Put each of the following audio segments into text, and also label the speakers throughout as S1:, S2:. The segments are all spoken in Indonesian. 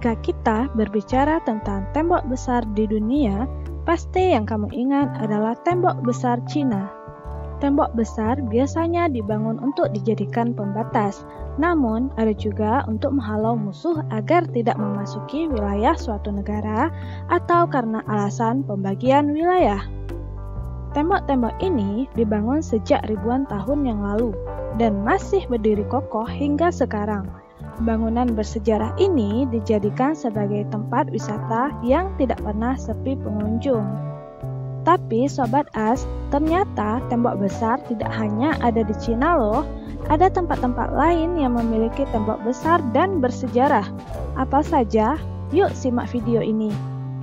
S1: Jika kita berbicara tentang tembok besar di dunia, pasti yang kamu ingat adalah tembok besar Cina. Tembok besar biasanya dibangun untuk dijadikan pembatas, namun ada juga untuk menghalau musuh agar tidak memasuki wilayah suatu negara atau karena alasan pembagian wilayah. Tembok-tembok ini dibangun sejak ribuan tahun yang lalu dan masih berdiri kokoh hingga sekarang. Bangunan bersejarah ini dijadikan sebagai tempat wisata yang tidak pernah sepi pengunjung. Tapi Sobat As, ternyata tembok besar tidak hanya ada di Cina loh. Ada tempat-tempat lain yang memiliki tembok besar dan bersejarah. Apa saja? Yuk simak video ini.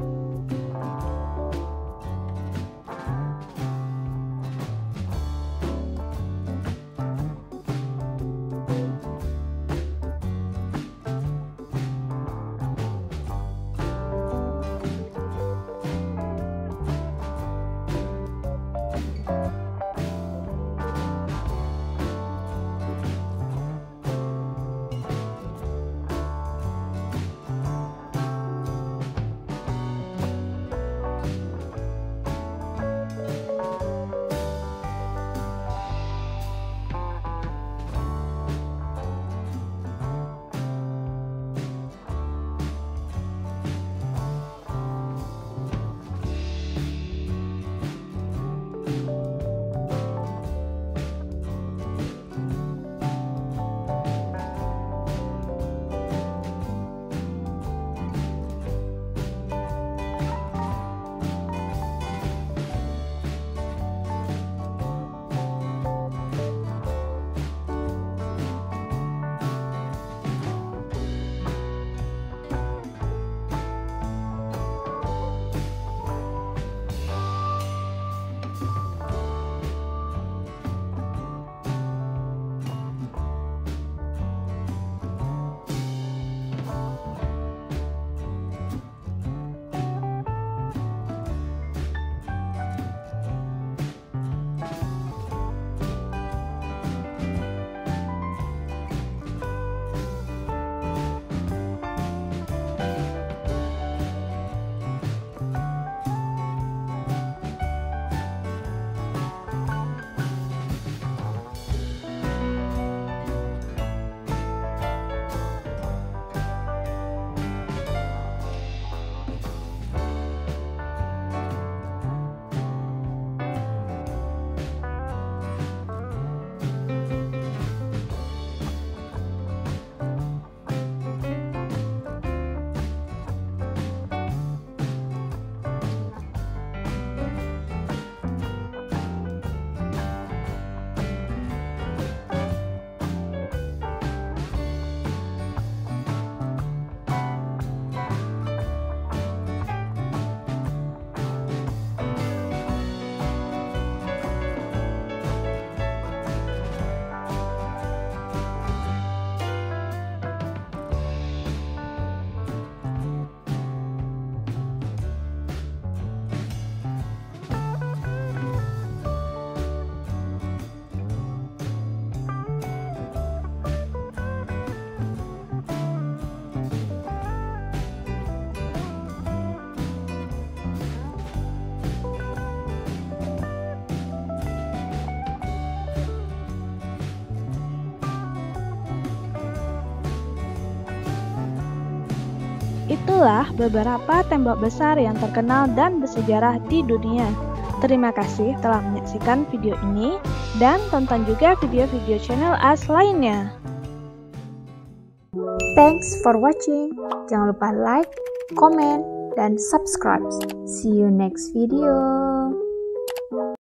S1: Itulah beberapa tembok besar yang terkenal dan bersejarah di dunia. Terima kasih telah menyaksikan video ini dan tonton juga video-video channel As lainnya.
S2: Thanks for watching. Jangan lupa like, comment, dan subscribe. See you next video.